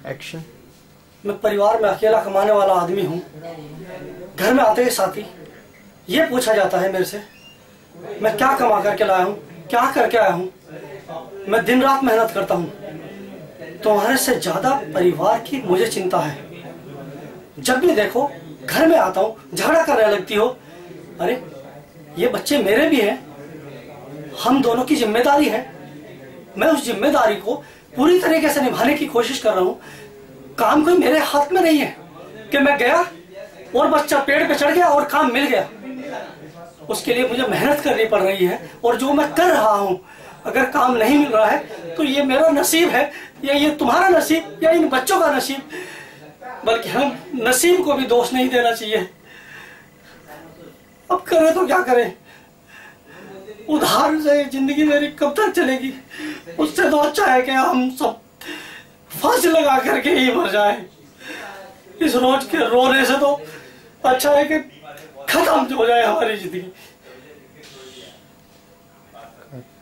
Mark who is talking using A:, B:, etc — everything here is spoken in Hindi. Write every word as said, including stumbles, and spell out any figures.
A: एक्शन।
B: मैं परिवार में अकेला कमाने वाला आदमी हूँ। घर में आते ही साथ ही ये पूछा जाता है मेरे से मैं क्या कमा करके लाया हूँ, क्या करके आया हूँ। मैं दिन रात मेहनत करता हूँ, तुम्हारे से ज्यादा परिवार की मुझे चिंता है। जब भी देखो घर में आता हूँ झगड़ा करने लगती हो। अरे ये बच्चे मेरे भी हैं, हम दोनों की जिम्मेदारी है। मैं उस जिम्मेदारी को पूरी तरीके से निभाने की कोशिश कर रहा हूँ। काम कोई मेरे हाथ में नहीं है कि मैं गया और बच्चा पेड़ पे चढ़ गया और काम मिल गया। उसके लिए मुझे मेहनत करनी पड़ रही है और जो मैं कर रहा हूँ, अगर काम नहीं मिल रहा है तो ये मेरा नसीब है या ये तुम्हारा नसीब या इन बच्चों का नसीब। बल्कि हम नसीब को भी दोष नहीं देना चाहिए। अब करें तो क्या करें, उधार से जिंदगी मेरी कब तक चलेगी। उससे तो अच्छा है कि हम सब फांसी लगा करके ही मर जाए। इस रोज के रोने से तो अच्छा है कि खत्म हो जाए हमारी जिंदगी।